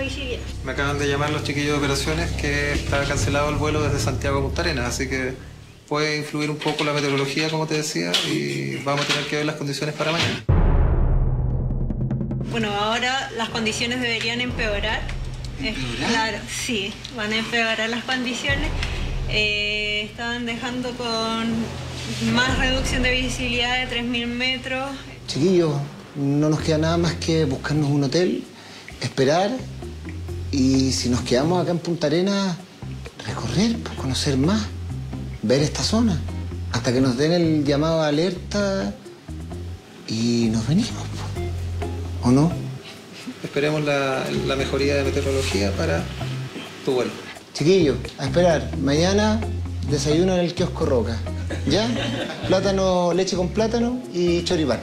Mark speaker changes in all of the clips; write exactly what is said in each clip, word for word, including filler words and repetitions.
Speaker 1: visibilidad.
Speaker 2: Me acaban de llamar los chiquillos de operaciones que está cancelado el vuelo desde Santiago a Punta Arenas, así que puede influir un poco la meteorología, como te decía, y vamos a tener que ver las condiciones para mañana.
Speaker 1: Bueno, ahora las condiciones deberían empeorar. ¿Empeorar? Claro, sí, van a empeorar las condiciones. Eh, estaban dejando con más reducción de visibilidad de tres mil metros.
Speaker 3: Chiquillos, no nos queda nada más que buscarnos un hotel, esperar y si nos quedamos acá en Punta Arenas, recorrer, pues, conocer más, ver esta zona, hasta que nos den el llamado de alerta y nos venimos, pues. ¿O no?
Speaker 2: Esperemos la, la mejoría de meteorología para tu vuelo.
Speaker 3: Chiquillos, a esperar. Mañana desayuno en el kiosco Roca. ¿Ya? Plátano, leche con plátano y choripán.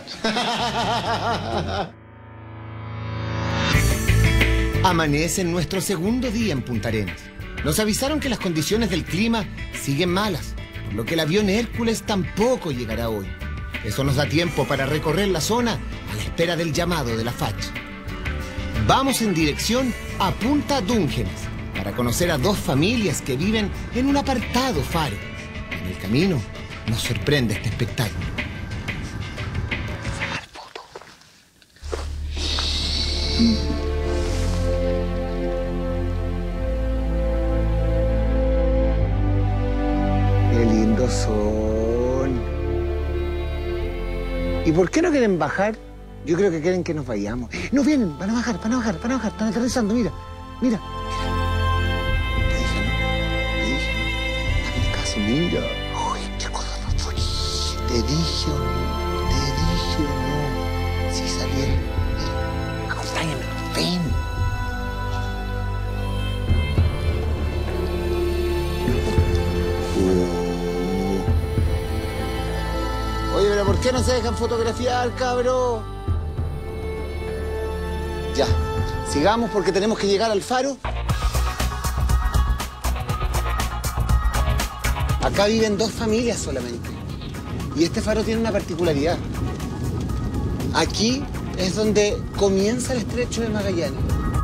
Speaker 4: Amanece en nuestro segundo día en Punta Arenas. Nos avisaron que las condiciones del clima siguen malas, por lo que el avión Hércules tampoco llegará hoy. Eso nos da tiempo para recorrer la zona a la espera del llamado de la facha. Vamos en dirección a Punta Dúngenes para conocer a dos familias que viven en un apartado faro. En el camino nos sorprende este espectáculo.
Speaker 3: Qué lindos son. ¿Y por qué no quieren bajar? Yo creo que quieren que nos vayamos. No vienen, van a bajar, van a bajar, van a bajar, están aterrizando, mira, mira. Te dije, ¿no? Te dije, ¿no? Hazme caso, mira. Uy, qué cosa no soy. Te dije o no, te dije o no. Si salieron, mira, acompáñame, ven. Uh. Oye, pero ¿por qué no se dejan fotografiar, cabrón? Ya, sigamos porque tenemos que llegar al faro. Acá viven dos familias solamente. Y este faro tiene una particularidad. Aquí es donde comienza el estrecho de Magallanes.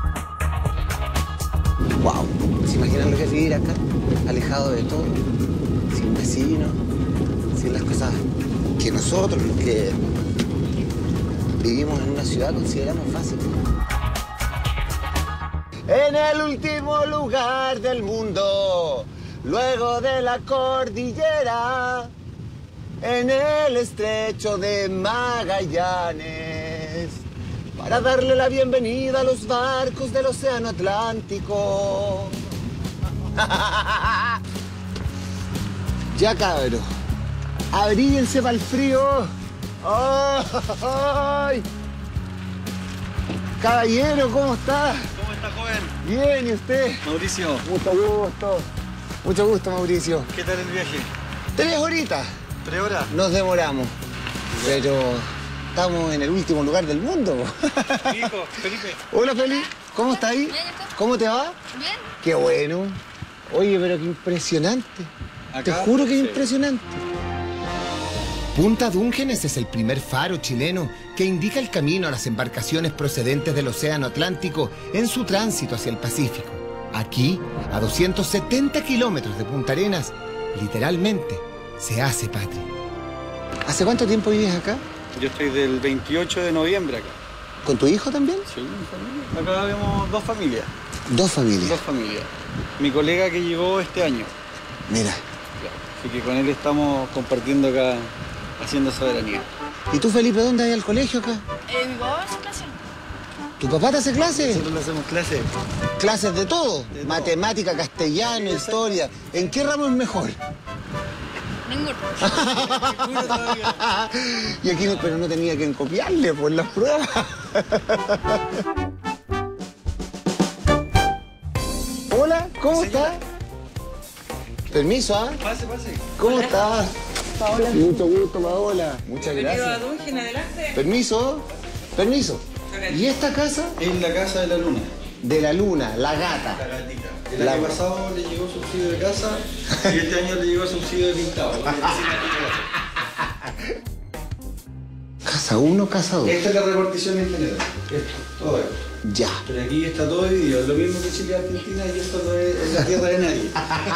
Speaker 3: ¡Wow! ¿Se imaginan lo que es vivir acá? Alejado de todo, sin vecinos, sin las cosas que nosotros, los que vivimos en una ciudad, consideramos fáciles. En el último lugar del mundo, luego de la cordillera, en el estrecho de Magallanes, para darle la bienvenida a los barcos del Océano Atlántico. Ya, cabros, abríguense para el frío. ¡Ay! Caballero, ¿cómo está?
Speaker 5: ¿Cómo está, joven?
Speaker 3: Bien, ¿y usted?
Speaker 5: Mauricio.
Speaker 3: Mucho gusto. Mucho gusto, Mauricio.
Speaker 5: ¿Qué tal el viaje?
Speaker 3: Tres horitas.
Speaker 5: ¿Tres horas?
Speaker 3: Nos demoramos. Pero estamos en el último lugar del mundo.
Speaker 5: Hijo, Felipe.
Speaker 3: Hola, Feli. ¿Cómo está ahí?
Speaker 6: Bien, ¿y
Speaker 3: ¿Cómo te va?
Speaker 6: Bien.
Speaker 3: Qué bueno. Oye, pero qué impresionante.
Speaker 5: ¿Acá?
Speaker 3: Te juro que es
Speaker 5: Sí.
Speaker 3: impresionante.
Speaker 4: Punta Dúngenes es el primer faro chileno que indica el camino a las embarcaciones procedentes del Océano Atlántico en su tránsito hacia el Pacífico. Aquí, a doscientos setenta kilómetros de Punta Arenas, literalmente se hace patria.
Speaker 3: ¿Hace cuánto tiempo vives acá?
Speaker 5: Yo estoy del veintiocho de noviembre acá.
Speaker 3: ¿Con tu hijo también?
Speaker 5: Sí, mi familia. Acá vemos dos familias.
Speaker 3: Dos familias.
Speaker 5: Dos familias. Mi colega que llegó este año.
Speaker 3: Mira.
Speaker 5: Así que con él estamos compartiendo acá, haciendo soberanía.
Speaker 3: ¿Y tú, Felipe, dónde vas al colegio acá?
Speaker 6: Eh, mi papá hace clase.
Speaker 3: ¿Tu papá te hace clases?
Speaker 5: Nosotros le hacemos clases.
Speaker 3: Clases de todo.
Speaker 5: De todo.
Speaker 3: Matemática, castellano,
Speaker 5: Sí,
Speaker 3: historia. ¿En qué ramo es mejor?
Speaker 6: Ninguno.
Speaker 3: Y aquí no, pero no tenía que copiarle por las pruebas. Hola, ¿cómo
Speaker 5: Señora.
Speaker 3: estás? Permiso, ¿ah?
Speaker 5: Pase, pase.
Speaker 3: ¿Cómo estás?
Speaker 1: Paola.
Speaker 3: Mucho gusto, Paola. Muchas gracias.
Speaker 1: Dúngenes, adelante.
Speaker 3: Permiso, permiso. ¿Y esta casa?
Speaker 5: Es la casa de la luna.
Speaker 3: De la luna, la gata.
Speaker 5: La gatita. El
Speaker 3: La-
Speaker 5: año pasado le llegó subsidio de casa y este año le llegó subsidio de pintado.
Speaker 3: Casa uno, casa dos.
Speaker 5: Esta es la repartición en general. Esto, todo esto.
Speaker 3: Ya.
Speaker 5: Pero aquí está todo dividido, es lo mismo que Chile y Argentina y esto no es, es la tierra de nadie.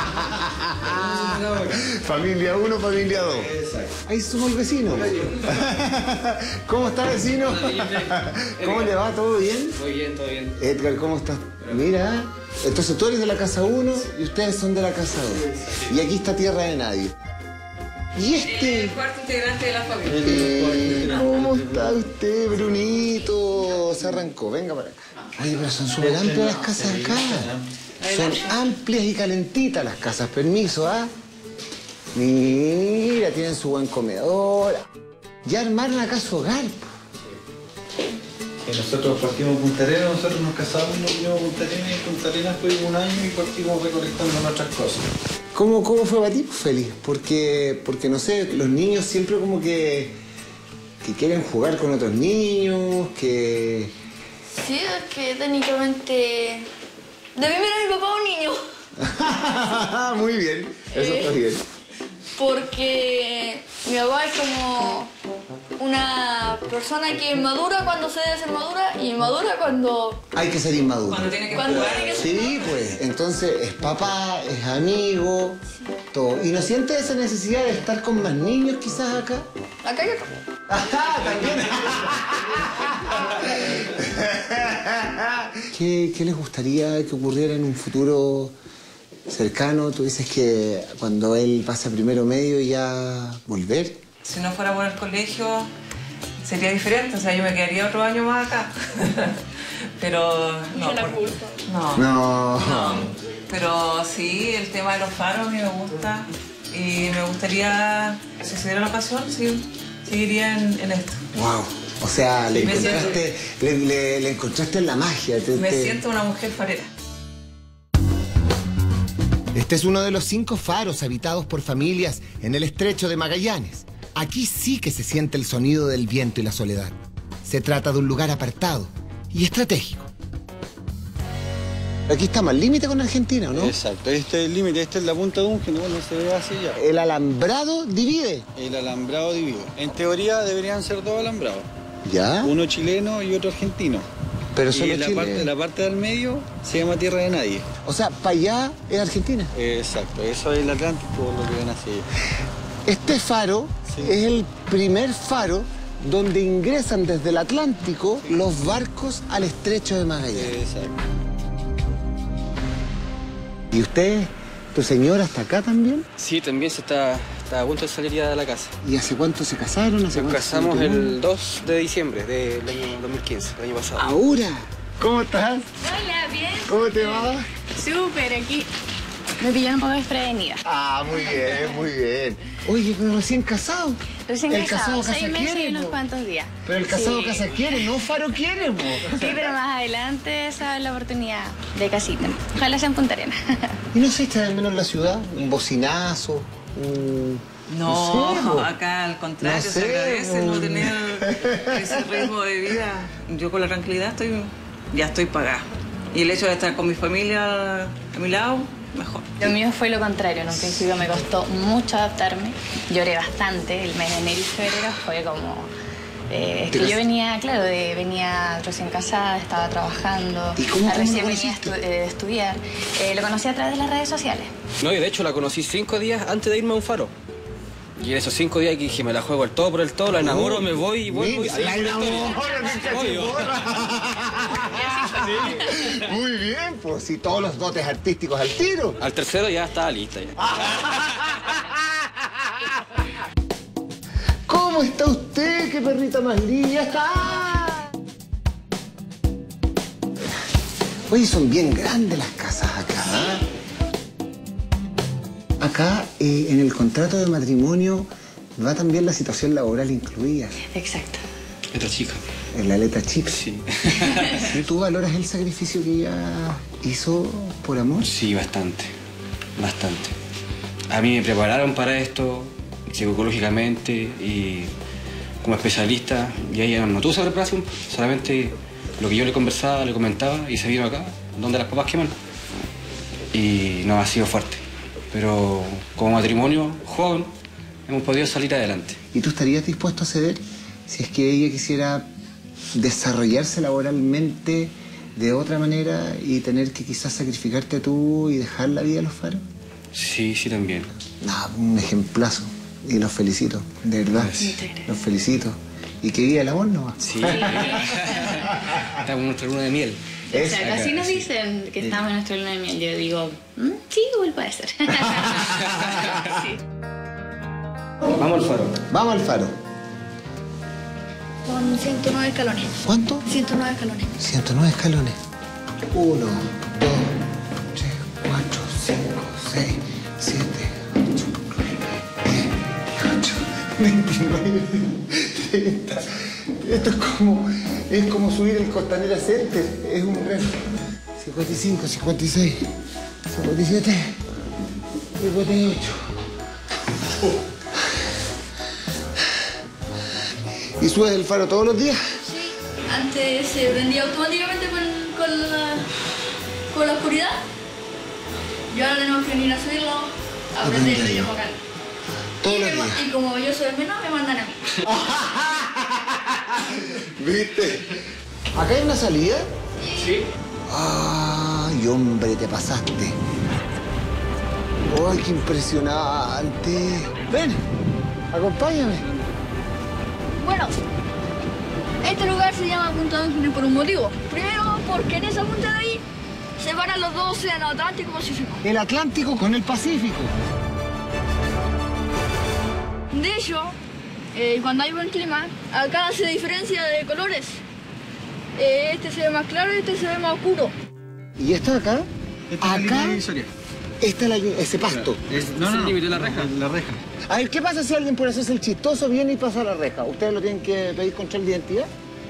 Speaker 3: Familia uno, familia dos.
Speaker 5: Exacto.
Speaker 3: Ahí somos vecinos. ¿Cómo está, vecino? ¿Cómo le va? ¿Todo bien?
Speaker 7: Muy bien, todo bien.
Speaker 3: Edgar, ¿cómo estás? Mira, entonces tú eres de la casa uno y ustedes son de la casa dos. Y aquí está tierra de nadie. Y este...
Speaker 7: El cuarto integrante de la familia.
Speaker 3: Eh, ¿Cómo está usted, Brunito? Se arrancó, venga para acá. Oye, pero son súper amplias las casas acá. Son amplias y calentitas las casas, permiso, ¿ah? Mira, tienen su buen comedor. Ya armaron acá su hogar.
Speaker 5: Eh, nosotros partimos en Punta Arenas, nosotros nos casamos, nos vinimos a Punta Arenas y en Punta Arenas estuvimos un año y partimos recolectando nuestras cosas.
Speaker 3: ¿Cómo, cómo fue para ti, Félix? Porque, porque, no sé, los niños siempre como que, que quieren jugar con otros niños, que...
Speaker 6: Sí, es que técnicamente... De mí era mi papá un niño.
Speaker 3: Muy bien, eso está bien.
Speaker 6: Porque mi papá es como una persona que es madura cuando se debe ser madura y inmadura cuando...
Speaker 3: Hay que ser inmaduro.
Speaker 7: Cuando tiene que
Speaker 6: cuando
Speaker 7: jugar.
Speaker 6: tiene que ser
Speaker 3: Sí, pues, entonces es papá, es amigo, todo. ¿Y no siente esa necesidad de estar con más niños quizás acá?
Speaker 6: Acá hay otro.
Speaker 3: Ajá, también. ¿Qué, ¿Qué les gustaría que ocurriera en un futuro cercano? Tú dices que cuando él pasa primero medio ya volver.
Speaker 7: Si no fuera por el colegio, sería diferente. O sea, yo me quedaría otro año más acá. Pero no.
Speaker 6: la
Speaker 7: por-
Speaker 6: culpa.
Speaker 7: No.
Speaker 3: No.
Speaker 7: No. Pero sí, el tema de los faros a mí me gusta. Y me gustaría, si se diera la ocasión, sí, seguiría en, en esto.
Speaker 3: Wow. O sea, le
Speaker 7: Me
Speaker 3: encontraste, le, le- le encontraste la magia. Te-
Speaker 7: Me
Speaker 3: te-
Speaker 7: siento una mujer farera.
Speaker 4: Este es uno de los cinco faros habitados por familias en el estrecho de Magallanes. Aquí sí que se siente el sonido del viento y la soledad. Se trata de un lugar apartado y estratégico.
Speaker 3: Aquí estamos al límite con Argentina, ¿no?
Speaker 5: Exacto, este es el límite, esta es la punta de un que bueno, se ve así ya.
Speaker 3: El alambrado divide.
Speaker 5: El alambrado divide. En teoría deberían ser dos alambrados,
Speaker 3: ¿Ya?
Speaker 5: uno chileno y otro argentino.
Speaker 3: Pero
Speaker 5: y
Speaker 3: solo
Speaker 5: la
Speaker 3: Chile.
Speaker 5: parte, la parte del medio se llama tierra de nadie.
Speaker 3: O sea, para allá es Argentina.
Speaker 5: Exacto, eso es el Atlántico, lo que ven así.
Speaker 3: Este faro
Speaker 5: Sí.
Speaker 3: es el primer faro donde ingresan desde el Atlántico los barcos al estrecho de Magallanes.
Speaker 5: Exacto.
Speaker 3: ¿Y usted, tu señora, está acá también?
Speaker 8: Sí, también se está, está a punto de salir ya de la casa.
Speaker 3: ¿Y hace cuánto se casaron? ¿Hace
Speaker 8: Nos
Speaker 3: cuánto se
Speaker 8: casamos el
Speaker 3: tuvieron?
Speaker 8: dos de diciembre del año dos mil quince, el año pasado.
Speaker 3: Ahora. ¿Cómo estás?
Speaker 6: Hola, bien.
Speaker 3: ¿Cómo te va?
Speaker 6: Súper, aquí. Me pillaron un poco desprevenida.
Speaker 3: Ah, muy bien, muy bien. Oye, pero recién casado.
Speaker 6: Recién
Speaker 3: el
Speaker 6: casado,
Speaker 3: casado
Speaker 6: seis
Speaker 3: casa
Speaker 6: meses
Speaker 3: quiere,
Speaker 6: y unos
Speaker 3: po.
Speaker 6: cuantos días.
Speaker 3: Pero el casado
Speaker 6: Sí.
Speaker 3: casa quiere, no faro quiere, po.
Speaker 6: Sí, pero más adelante esa es la oportunidad de casita. Ojalá sea en Punta Arenas.
Speaker 3: ¿Y no se echa de menos la ciudad? Un bocinazo, un...
Speaker 7: No,
Speaker 3: sé, po.
Speaker 7: acá al contrario,
Speaker 3: No
Speaker 7: se
Speaker 3: sé,
Speaker 7: agradece
Speaker 3: po.
Speaker 7: no tener ese ritmo de vida. Yo con la tranquilidad estoy, ya estoy pagada. Y el hecho de estar con mi familia a mi lado, mejor.
Speaker 6: Lo mío fue lo contrario. En un principio me costó mucho adaptarme. Lloré bastante. El mes de enero y febrero fue como... eh, es
Speaker 3: ¿Te
Speaker 6: que
Speaker 3: cas-
Speaker 6: yo venía, claro, de, venía recién casada, estaba trabajando.
Speaker 3: ¿Y cómo- cómo
Speaker 6: recién
Speaker 3: lo
Speaker 6: venía a
Speaker 3: conociste?
Speaker 6: estu- eh, de estudiar. Eh, lo conocí a través de las redes sociales.
Speaker 8: No, y de hecho la conocí cinco días antes de irme a un faro. Y en esos cinco días que dije, me la juego el todo por el todo, la enamoro, me voy y vuelvo. y
Speaker 3: Mira,
Speaker 8: sigo
Speaker 3: la
Speaker 8: con la historia.
Speaker 3: enamoro,
Speaker 8: Obvio.
Speaker 3: Sí, muy bien, pues si todos los dotes artísticos al tiro.
Speaker 8: Al tercero ya estaba lista. Ya.
Speaker 3: ¿Cómo está usted? ¡Qué perrita más linda! ¡Ya está! Oye, son bien grandes las casas acá. ¿Ah? Acá, eh, en el contrato de matrimonio, va también la situación laboral incluida.
Speaker 6: Exacto.
Speaker 8: Esta chica.
Speaker 3: En la letra chica.
Speaker 8: Sí.
Speaker 3: ¿Y tú valoras el sacrificio que ella hizo por amor?
Speaker 8: Sí, bastante. Bastante. A mí me prepararon para esto psicológicamente y como especialista, y ella no tuvo esa preparación, solamente lo que yo le conversaba, le comentaba y se vino acá, donde las papas queman. Y no ha sido fuerte. Pero como matrimonio joven hemos podido salir adelante.
Speaker 3: ¿Y tú estarías dispuesto a ceder si es que ella quisiera desarrollarse laboralmente de otra manera y tener que quizás sacrificarte tú y dejar la vida a los faros?
Speaker 8: Sí, sí, también.
Speaker 3: No, un ejemplazo. Y los felicito, de verdad. Los felicito. Y que viva el amor nomás.
Speaker 8: Sí. Estamos en nuestra luna de miel.
Speaker 6: Exacto, así nos dicen que estamos en nuestra luna de miel. Yo digo, mm, sí, igual puede ser. Sí.
Speaker 8: Vamos al faro.
Speaker 3: Vamos al faro.
Speaker 9: Con ciento nueve escalones.
Speaker 3: ¿Cuánto?
Speaker 9: ciento nueve escalones.
Speaker 3: ciento nueve escalones. uno, dos, tres, cuatro, cinco, seis, siete, ocho, diez, dieciocho, veintinueve, treinta. Esto es como, es como subir el Costanera Center. Es un reto. cincuenta y cinco, cincuenta y seis, cincuenta y siete, cincuenta y ocho. ¿Y subes el faro todos los días?
Speaker 9: Sí, antes se prendía automáticamente con, con, la, con la oscuridad. Y ahora tenemos que venir a subirlo, a prenderlo y apagarlo.
Speaker 3: Todos los
Speaker 9: Y,
Speaker 3: días.
Speaker 9: y como yo soy el menor, me mandan a mí.
Speaker 3: ¿Viste? ¿Acá hay una salida?
Speaker 8: Sí.
Speaker 3: ¡Ay, hombre, te pasaste! ¡Ay, qué impresionante! Ven, acompáñame.
Speaker 9: Bueno, este lugar se llama Punta Ángeles por un motivo. Primero, porque en esa punta de ahí separan los dos océanos, Atlántico y Pacífico.
Speaker 3: El Atlántico con el Pacífico.
Speaker 9: De hecho, eh, cuando hay buen clima, acá se diferencia de colores. Eh, este se ve más claro y este se ve más oscuro.
Speaker 3: ¿Y esto de acá?
Speaker 5: Esta es la línea
Speaker 3: Acá,
Speaker 5: divisoria.
Speaker 3: esta es la, ese pasto.
Speaker 5: Es, no, no, no.
Speaker 8: límite de la reja.
Speaker 5: La reja.
Speaker 3: A ver, ¿qué pasa si alguien por hacerse el chistoso viene y pasa la reja? ¿Ustedes lo tienen que pedir control de identidad?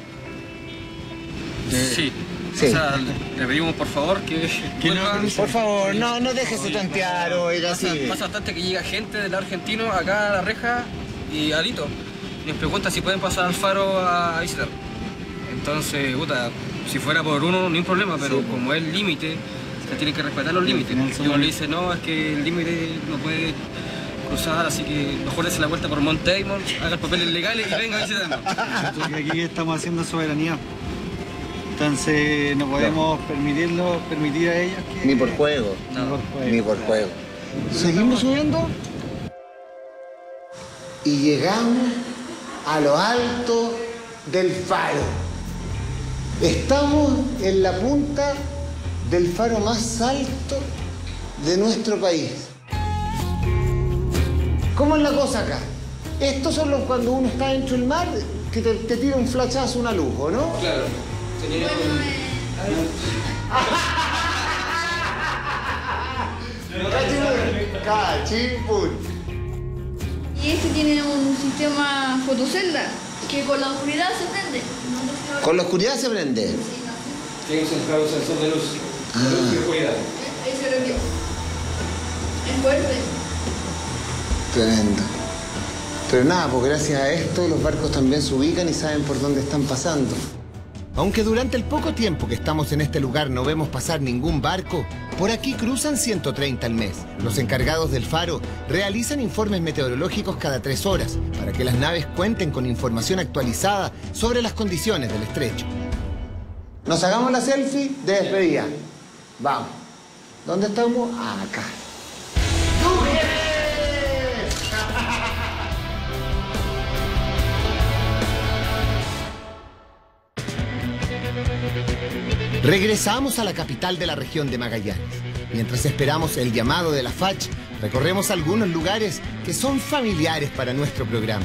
Speaker 8: Sí.
Speaker 3: Sí.
Speaker 8: O sea, le pedimos por favor que...
Speaker 5: Que no,
Speaker 8: vuelvan.
Speaker 3: Por favor, no, no déjese tontear, oiga,
Speaker 8: Pasa,
Speaker 3: sí.
Speaker 8: pasa bastante que llega gente del argentino acá a la reja y alito. Y nos pregunta si pueden pasar al faro a visitar. Entonces, puta, si fuera por uno, no hay problema, pero como es límite, se tienen que respetar los límites. Y uno le dice, no, es que el límite no puede cruzar, así que mejor dése la vuelta por Mount Damon, haga los papeles legales y venga a visitarnos.
Speaker 5: Porque aquí estamos haciendo soberanía. Entonces no podemos permitirlo, permitir a ellos que...
Speaker 3: Ni por juego.
Speaker 5: Ni por juego.
Speaker 3: Ni por juego. Seguimos subiendo y llegamos a lo alto del faro. Estamos en la punta del faro más alto de nuestro país. ¿Cómo es la cosa acá? Estos son los cuando uno está dentro del mar que te, te tira un flachazo, una luz, ¿o no?
Speaker 8: Claro. Tenía
Speaker 3: Cachimpún.
Speaker 9: Y este tiene un sistema fotocelda que con la oscuridad se prende.
Speaker 3: Con la oscuridad se prende.
Speaker 8: Tiene un sensor, sensor de luz.
Speaker 3: Ah.
Speaker 8: De luz y oscuridad.
Speaker 9: Ahí se prendió. Es fuerte.
Speaker 3: Tremendo. Pero nada, pues gracias a esto los barcos también se ubican y saben por dónde están pasando.
Speaker 4: Aunque durante el poco tiempo que estamos en este lugar no vemos pasar ningún barco, por aquí cruzan ciento treinta al mes. Los encargados del faro realizan informes meteorológicos cada tres horas para que las naves cuenten con información actualizada sobre las condiciones del estrecho.
Speaker 3: Nos hagamos la selfie de despedida. Vamos. ¿Dónde estamos? Acá.
Speaker 4: Regresamos a la capital de la región de Magallanes. Mientras esperamos el llamado de la F A C H, recorremos algunos lugares que son familiares para nuestro programa.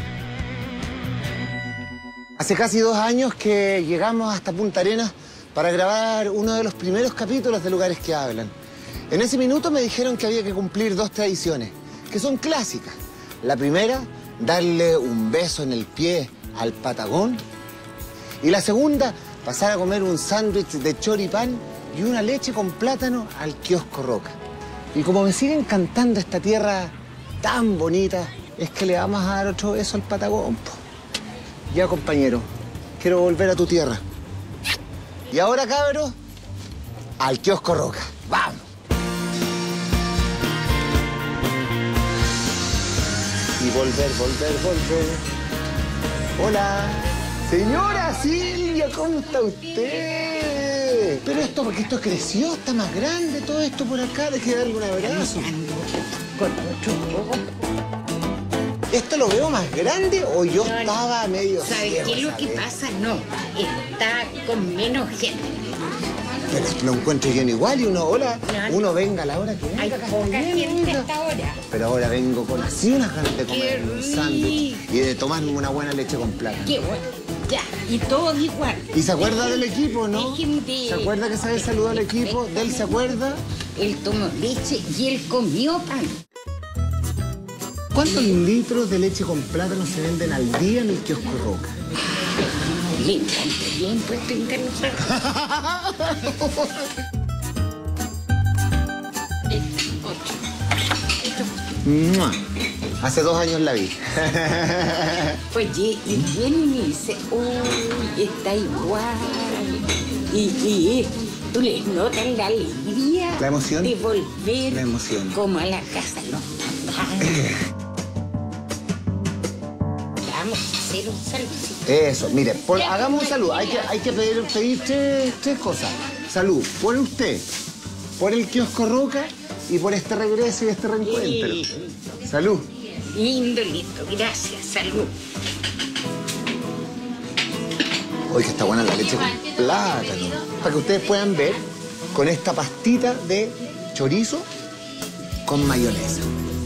Speaker 3: Hace casi dos años que llegamos hasta Punta Arenas para grabar uno de los primeros capítulos de Lugares que Hablan. En ese minuto me dijeron que había que cumplir dos tradiciones, que son clásicas. La primera, darle un beso en el pie al patagón. Y la segunda, pasar a comer un sándwich de choripán y una leche con plátano al kiosco Roca. Y como me sigue encantando esta tierra tan bonita, es que le vamos a dar otro beso al patagón, po. Ya, compañero, quiero volver a tu tierra. Y ahora, cabros, al kiosco Roca. ¡Vamos! Y volver, volver, volver. Hola. Señora Silvia, ¿cómo está usted? usted. Pero esto, porque esto creció, está más grande todo esto por acá. Deje de darle un abrazo. Con otro. ¿Esto lo veo más grande o yo
Speaker 10: No,
Speaker 3: estaba medio
Speaker 10: ¿Sabes
Speaker 3: ciego,
Speaker 10: qué es lo que
Speaker 3: ¿sabes?
Speaker 10: pasa? No, está con menos gente.
Speaker 3: Pero lo encuentro yo igual y uno, hola,
Speaker 10: No,
Speaker 3: uno venga a la hora que venga.
Speaker 10: Hay
Speaker 3: acá
Speaker 10: poca
Speaker 3: está lleno,
Speaker 10: gente
Speaker 3: oiga.
Speaker 10: hasta ahora.
Speaker 3: Pero ahora vengo con así unas ganas de comer
Speaker 10: Qué
Speaker 3: un sándwich y de tomarme una buena leche con plátano.
Speaker 10: Qué bueno. Ya, y todos igual.
Speaker 3: ¿Y se acuerda del equipo, no?
Speaker 10: Déjenme de-
Speaker 3: ¿Se acuerda que esa vez saludó al equipo? ¿De él se acuerda?
Speaker 10: Él tomó leche y él comió pan.
Speaker 3: ¿Cuántos litros de leche con plátano se venden al día en el kiosco Roca?
Speaker 10: Le encanta bien puesto interesante.
Speaker 3: ¡Mua! Hace dos años la vi.
Speaker 10: Oye, y viene y me dice, uy, está igual. Y, y tú les notas la alegría.
Speaker 3: ¿La emoción?
Speaker 10: De volver
Speaker 3: La emoción.
Speaker 10: como a la casa de los papás. Vamos a hacer un saludcito.
Speaker 3: Eso, mire, por- hagamos un saludo. Hay que, hay que pedir, pedir tres, tres cosas. Salud, por usted, por el kiosco Roca y por este regreso y este reencuentro. Salud.
Speaker 10: Lindo, lindo, gracias, salud.
Speaker 3: Hoy que está buena la leche con plátano. Para que ustedes puedan ver con esta pastita de chorizo con mayonesa.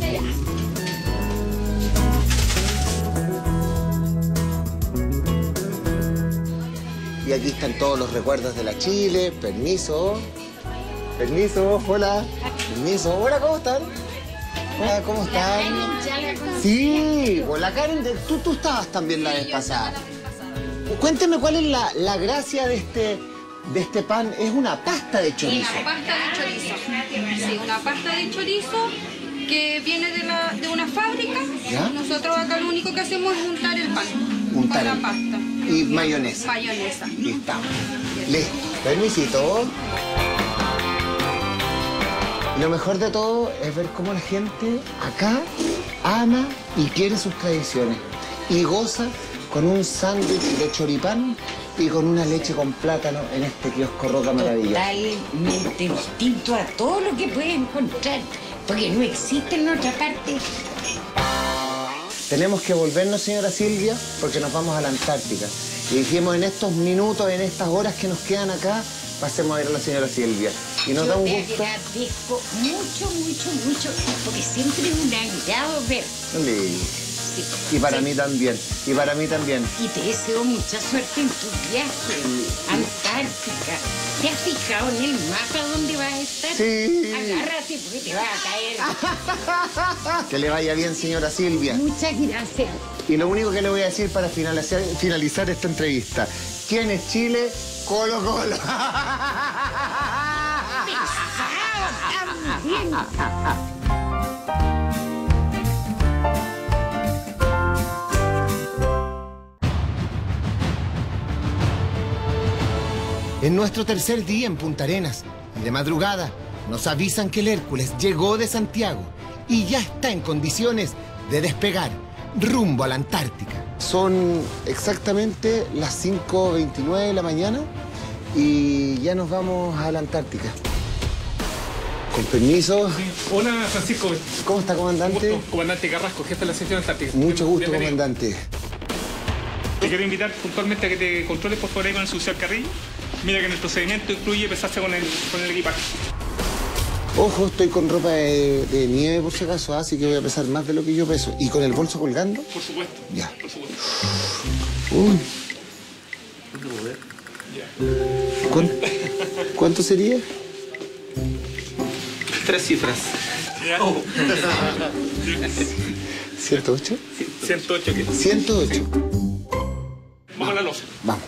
Speaker 3: Y aquí están todos los recuerdos de la Chile. Permiso. Permiso, hola. Permiso. Hola, ¿cómo están? Hola, ¿cómo están? Sí, con la Karen, de- tú, tú estabas también la vez pasada. Cuénteme cuál es la, la gracia de este, de este pan. Es una pasta de chorizo.
Speaker 11: Una pasta de chorizo. Sí, una pasta de chorizo que viene de, la, de una fábrica.
Speaker 3: ¿Ya?
Speaker 11: Nosotros acá lo único que hacemos es untar el pan.
Speaker 3: Untar
Speaker 11: con la
Speaker 3: el pan.
Speaker 11: pasta.
Speaker 3: Y mayonesa.
Speaker 11: Mayonesa.
Speaker 3: Y estamos. Listo. Permisito. Y lo mejor de todo es ver cómo la gente acá ama y quiere sus tradiciones. Y goza con un sándwich de choripán y con una leche con plátano en este kiosco Roca maravilloso.
Speaker 10: Totalmente distinto a todo lo que puedes encontrar, porque no existe en otra parte.
Speaker 3: Tenemos que volvernos, señora Silvia, porque nos vamos a la Antártica. Y dijimos, en estos minutos, en estas horas que nos quedan acá, pasemos a ver a la señora Silvia. Y nos
Speaker 10: Yo
Speaker 3: da un
Speaker 10: te
Speaker 3: gusto.
Speaker 10: agradezco mucho, mucho, mucho, porque siempre es un agrado ver.
Speaker 3: Sí. Y para mí también. Y para mí también.
Speaker 10: Y te deseo mucha suerte en tu viaje. Antártica. ¿Te has fijado en el mapa dónde vas a estar?
Speaker 3: Sí.
Speaker 10: Agárrate porque te vas a caer.
Speaker 3: Que le vaya bien, señora Silvia.
Speaker 10: Muchas gracias.
Speaker 3: Y lo único que le voy a decir para finalizar, finalizar esta entrevista. ¿Quién es Chile? Colo Colo.
Speaker 4: En nuestro tercer día en Punta Arenas, y de madrugada, nos avisan que el Hércules llegó de Santiago y ya está en condiciones de despegar rumbo a la Antártica.
Speaker 3: Son exactamente las cinco veintinueve de la mañana y ya nos vamos a la Antártica. Con permiso.
Speaker 12: Hola, Francisco.
Speaker 3: ¿Cómo está, comandante?
Speaker 12: Gusto, comandante Carrasco, jefe de la sección antártica.
Speaker 3: Mucho gusto,
Speaker 12: Bienvenido.
Speaker 3: comandante.
Speaker 12: Te quiero invitar puntualmente a que te controles por favor ahí con el suceder carrillo. Mira que en el procedimiento incluye pesarse con el, con el equipaje.
Speaker 3: Ojo, estoy con ropa de, de nieve por si acaso, así que voy a pesar más de lo que yo peso. ¿Y con el bolso colgando?
Speaker 12: Por supuesto.
Speaker 3: Ya.
Speaker 12: Por supuesto.
Speaker 3: Uy. ¿Cuán- ¿Cuánto sería?
Speaker 12: Tres cifras.
Speaker 3: ¿ciento ocho?
Speaker 12: ciento ocho kilos.
Speaker 3: ciento ocho.
Speaker 12: Vamos a la losa.
Speaker 3: Vamos.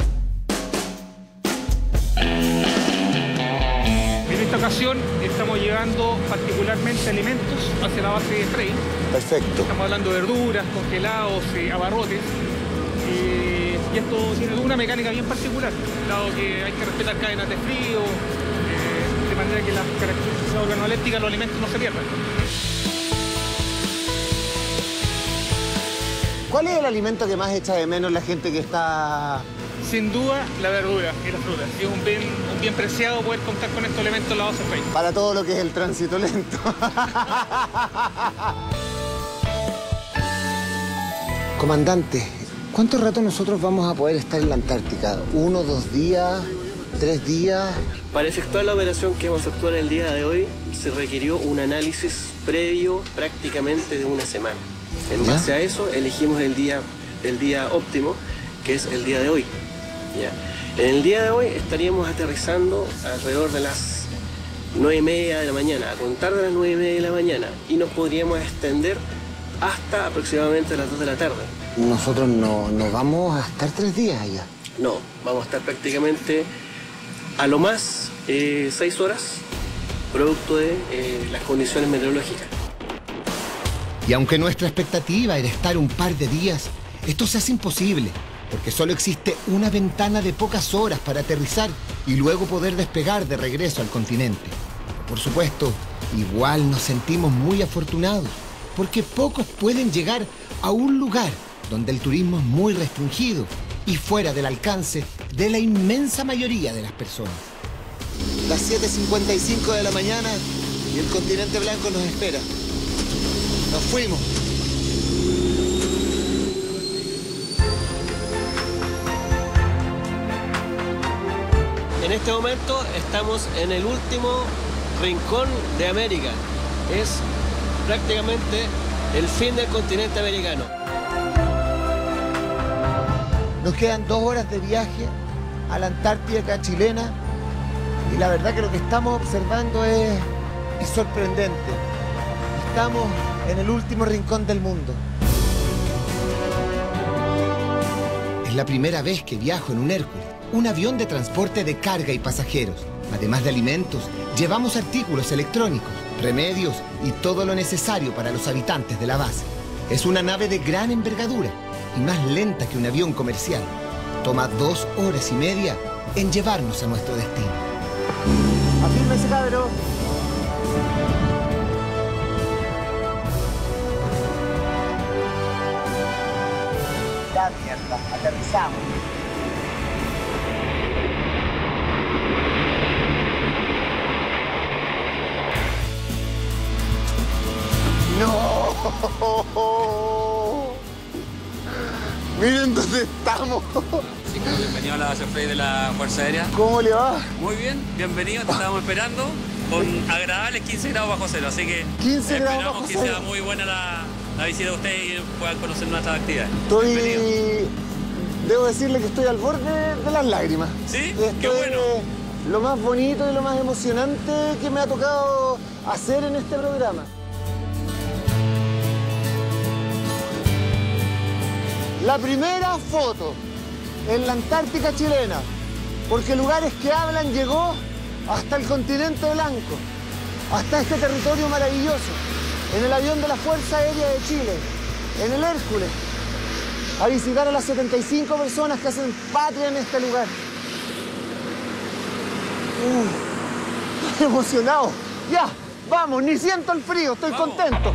Speaker 12: En esta ocasión estamos llevando particularmente alimentos hacia la base de Frey.
Speaker 3: Perfecto.
Speaker 12: Estamos hablando de verduras, congelados, eh, abarrotes. Eh, y esto tiene una mecánica bien particular, dado que hay que respetar cadenas de frío, eh, de manera que las características organolépticas de los alimentos no se pierdan.
Speaker 3: ¿Cuál es el alimento que más echa de menos la gente que está
Speaker 12: sin duda la verdura y la fruta. Es un bien, un bien preciado poder contar con estos elementos en la base Frey.
Speaker 3: Para todo lo que es el tránsito lento. Comandante, ¿cuánto rato nosotros vamos a poder estar en la Antártica? ¿Uno, dos días, tres días?
Speaker 13: Para efectuar la operación que vamos a actuar el día de hoy, se requirió un análisis previo prácticamente de una semana. En
Speaker 3: ¿Ya?
Speaker 13: base a eso, elegimos el día, el día óptimo, que es el día de hoy. ¿Ya? En el día de hoy estaríamos aterrizando alrededor de las nueve y media de la mañana, a contar de las nueve y media de la mañana, y nos podríamos extender hasta aproximadamente las dos de la tarde.
Speaker 3: Nosotros no, no vamos a estar tres días allá.
Speaker 13: No, vamos a estar prácticamente a lo más eh, seis horas, producto de eh, las condiciones meteorológicas.
Speaker 4: Y aunque nuestra expectativa era estar un par de días, esto se hace imposible, porque solo existe una ventana de pocas horas para aterrizar y luego poder despegar de regreso al continente. Por supuesto, igual nos sentimos muy afortunados, porque pocos pueden llegar a un lugar donde el turismo es muy restringido y fuera del alcance de la inmensa mayoría de las personas.
Speaker 3: Las siete cincuenta y cinco de la mañana y el continente blanco nos espera. Nos fuimos.
Speaker 13: En este momento estamos en el último rincón de América. Es prácticamente el fin del continente americano.
Speaker 3: Nos quedan dos horas de viaje a la Antártica chilena y la verdad que lo que estamos observando es, es sorprendente. Estamos en el último rincón del mundo.
Speaker 4: Es la primera vez que viajo en un Hércules, un avión de transporte de carga y pasajeros. Además de alimentos, llevamos artículos electrónicos, remedios y todo lo necesario para los habitantes de la base. Es una nave de gran envergadura y más lenta que un avión comercial. Toma dos horas y media en llevarnos a nuestro destino.
Speaker 3: Afírmese, cabrón. Ya mierda, aterrizamos. ¡No! Miren dónde estamos.
Speaker 14: Bienvenido a la base Frey de la Fuerza Aérea.
Speaker 3: ¿Cómo le va?
Speaker 14: Muy bien, bienvenido, te estábamos esperando con agradables quince grados bajo cero, así que
Speaker 3: quince grados
Speaker 14: esperamos
Speaker 3: bajo
Speaker 14: que
Speaker 3: cero.
Speaker 14: sea muy buena la, la visita de ustedes y puedan conocer nuestras actividades.
Speaker 3: Estoy... Debo decirle que estoy al borde de las lágrimas.
Speaker 14: ¿Sí?
Speaker 3: Esto
Speaker 14: Qué bueno.
Speaker 3: Es lo más bonito y lo más emocionante que me ha tocado hacer en este programa. La primera foto en la Antártica chilena, porque Lugares que Hablan llegó hasta el continente blanco, hasta este territorio maravilloso, en el avión de la Fuerza Aérea de Chile, en el Hércules, a visitar a las setenta y cinco personas que hacen patria en este lugar. Uh, estoy emocionado. Ya, vamos, ni siento el frío, estoy
Speaker 14: Vamos.
Speaker 3: contento.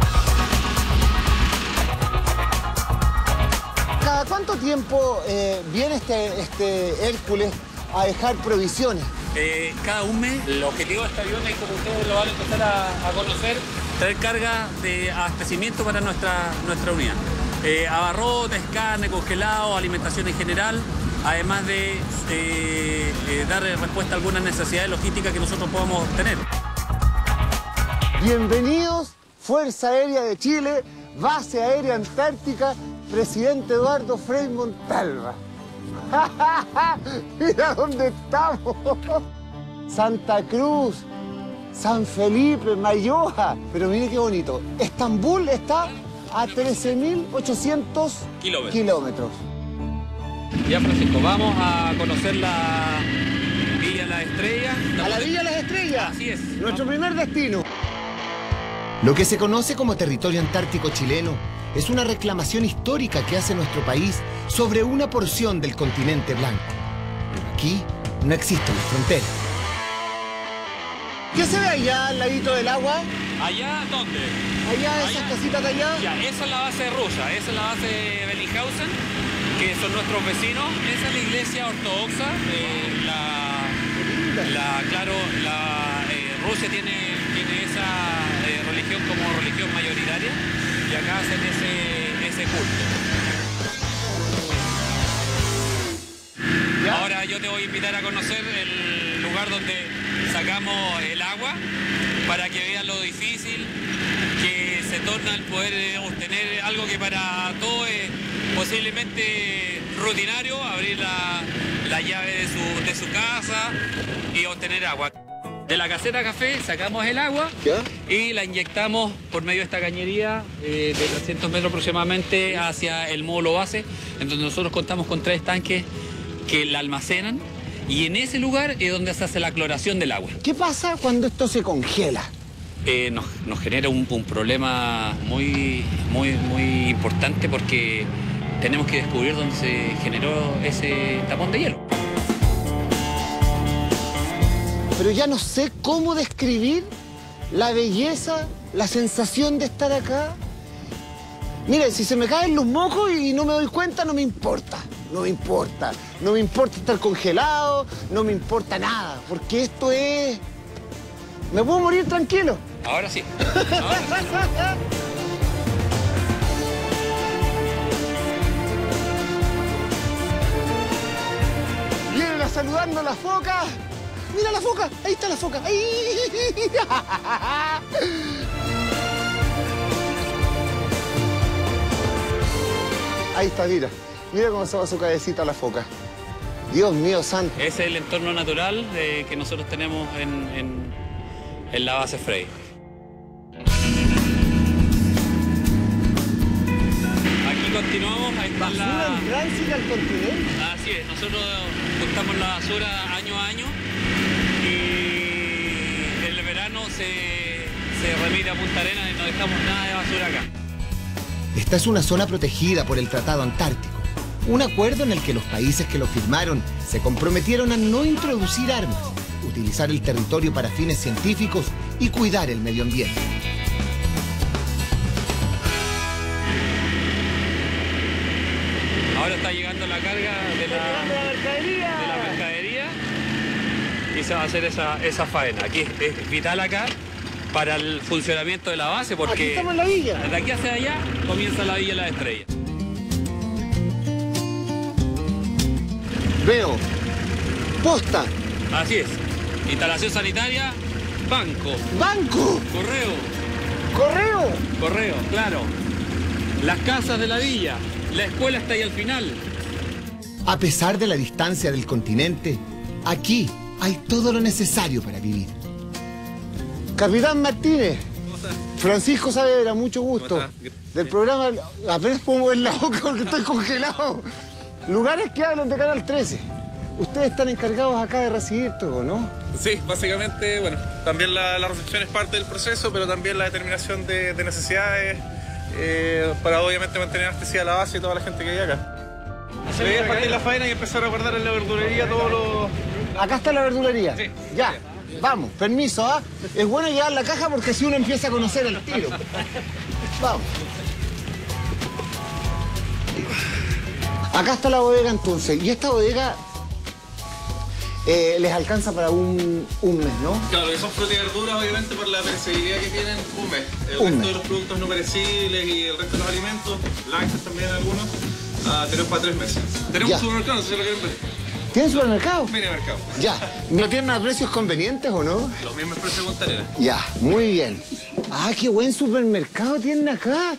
Speaker 3: ¿Cada cuánto tiempo eh, viene este, este Hércules a dejar provisiones?
Speaker 14: Eh, cada un mes, el objetivo de este avión es, como ustedes lo van a empezar a, a conocer, traer carga de abastecimiento para nuestra, nuestra unidad. Eh, abarrotes, carne, congelado, alimentación en general, además de eh, eh, dar respuesta a algunas necesidades logísticas que nosotros podamos tener.
Speaker 3: Bienvenidos, Fuerza Aérea de Chile, Base Aérea Antártica, Presidente Eduardo Frei Montalva. Mira dónde estamos. Santa Cruz, San Felipe, Mayoja. Pero mire qué bonito. Estambul está a trece mil ochocientos
Speaker 14: Kilómetros.
Speaker 3: kilómetros.
Speaker 14: Ya, Francisco, vamos a conocer la Villa Las Estrellas.
Speaker 3: A la Villa Las Estrellas.
Speaker 14: Así es.
Speaker 3: Nuestro primer destino.
Speaker 4: Lo que se conoce como territorio antártico chileno es una reclamación histórica que hace nuestro país sobre una porción del continente blanco. Pero aquí no existen las fronteras.
Speaker 3: ¿Qué se ve allá al ladito del agua?
Speaker 14: ¿Allá dónde?
Speaker 3: Allá, esas
Speaker 14: Allá.
Speaker 3: casitas de allá.
Speaker 14: Ya, esa es la base rusa, esa es la base de Bellinghausen. que son nuestros vecinos. Esa es la iglesia ortodoxa. Eh, la, la, claro, la, eh, Rusia tiene, tiene esa eh, religión como religión mayoritaria y acá hacen ese, ese culto. ¿Ya? Ahora yo te voy a invitar a conocer el lugar donde sacamos el agua para que vean lo difícil que se torna el poder obtener algo que para todos es posiblemente rutinario, abrir la, la llave de su, de su casa y obtener agua. De la caseta café sacamos el agua ¿Ya? y la inyectamos por medio de esta cañería eh, de trescientos metros aproximadamente hacia el módulo base, en donde nosotros contamos con tres tanques que la almacenan y en ese lugar es donde se hace la cloración del agua.
Speaker 3: ¿Qué pasa cuando esto se congela?
Speaker 14: Eh, nos, nos genera un, un problema muy, muy, muy importante porque tenemos que descubrir dónde se generó ese tapón de hielo.
Speaker 3: Pero ya no sé cómo describir la belleza, la sensación de estar acá. Mire, si se me caen los mocos y no me doy cuenta, no me importa. No me importa. No me importa estar congelado, no me importa nada. Porque esto es... ¿Me puedo morir tranquilo?
Speaker 14: Ahora sí. Ahora sí.
Speaker 3: Vienen a saludarnos las focas. Mira la foca, ahí está la foca. ¡Ahí! Ahí está, mira. Mira cómo se va su cabecita la foca. Dios mío santo.
Speaker 14: Ese es el entorno natural eh, que nosotros tenemos en, en, en la base Frey. Aquí continuamos, ahí está la...
Speaker 3: ¿Basura en tránsito al continente?
Speaker 14: Así es, nosotros juntamos la basura año a año y en el verano se, se remite a Punta Arenas y no dejamos nada de basura acá.
Speaker 4: Esta es una zona protegida por el Tratado Antártico, un acuerdo en el que los países que lo firmaron se comprometieron a no introducir armas, utilizar el territorio para fines científicos y cuidar el medio ambiente.
Speaker 14: Ahora está llegando la carga de la,
Speaker 3: la mercadería.
Speaker 14: de la mercadería y se va a hacer esa, esa faena. Aquí es, es vital acá para el funcionamiento de la base porque
Speaker 3: aquí estamos en la villa.
Speaker 14: Desde aquí hacia allá comienza la Villa de las Estrellas.
Speaker 3: Veo. Posta.
Speaker 14: Así es. Instalación sanitaria, banco.
Speaker 3: ¡Banco!
Speaker 14: Correo.
Speaker 3: ¡Correo!
Speaker 14: Correo, claro. Las casas de la villa. La escuela está ahí al final.
Speaker 4: A pesar de la distancia del continente, aquí hay todo lo necesario para vivir.
Speaker 3: Capitán Martínez. Francisco Saavedra, mucho gusto. Del programa, apenas puedo mover la boca porque estoy congelado. Lugares que hablan de Canal trece. Ustedes están encargados acá de recibir todo, ¿no?
Speaker 15: Sí, básicamente, bueno, también la, la recepción es parte del proceso, pero también la determinación de, de necesidades eh, para obviamente mantener abastecida la base y toda la gente que hay acá. Se veía partir la faena y empezar a guardar en la verdulería todos los...
Speaker 3: Acá está la verdulería.
Speaker 15: Sí.
Speaker 3: Ya, vamos, permiso, ¿ah? ¿eh? Es bueno llevar la caja porque si uno empieza a conocer el tiro. Vamos. Acá está la bodega entonces. Y esta bodega eh, les alcanza para un, un mes, ¿no?
Speaker 15: Claro, que son frutas y verduras, obviamente, por la perecibilidad que tienen, un mes. El
Speaker 3: Un
Speaker 15: resto
Speaker 3: mes.
Speaker 15: de los productos no perecibles y el resto de los alimentos, lácteos también algunos, uh, tenemos para tres meses. Tenemos
Speaker 3: Ya.
Speaker 15: un supermercado, no sé si lo quieren ver.
Speaker 3: ¿Tienen supermercado?
Speaker 15: Mini mercado.
Speaker 3: Ya. ¿No tienen a precios convenientes o no?
Speaker 15: Los mismos precios de Punta Arenas.
Speaker 3: Ya, muy bien. Ah, qué buen supermercado tienen acá.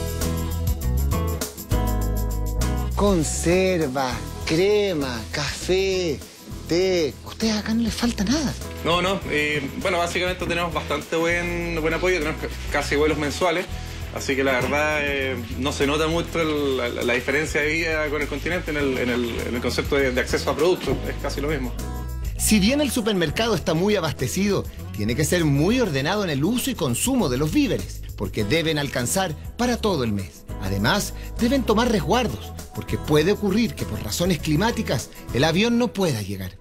Speaker 3: Conserva, crema, café, té. A ustedes acá no les falta nada.
Speaker 15: No, no. Eh, bueno, básicamente tenemos bastante buen, buen apoyo, tenemos casi vuelos mensuales, así que la verdad eh, no se nota mucho el- la, la diferencia de vida con el continente en el, en el, en el concepto de, de acceso a productos, es casi lo mismo.
Speaker 4: Si bien el supermercado está muy abastecido, tiene que ser muy ordenado en el uso y consumo de los víveres, porque deben alcanzar para todo el mes. Además, deben tomar resguardos, porque puede ocurrir que por razones climáticas el avión no pueda llegar.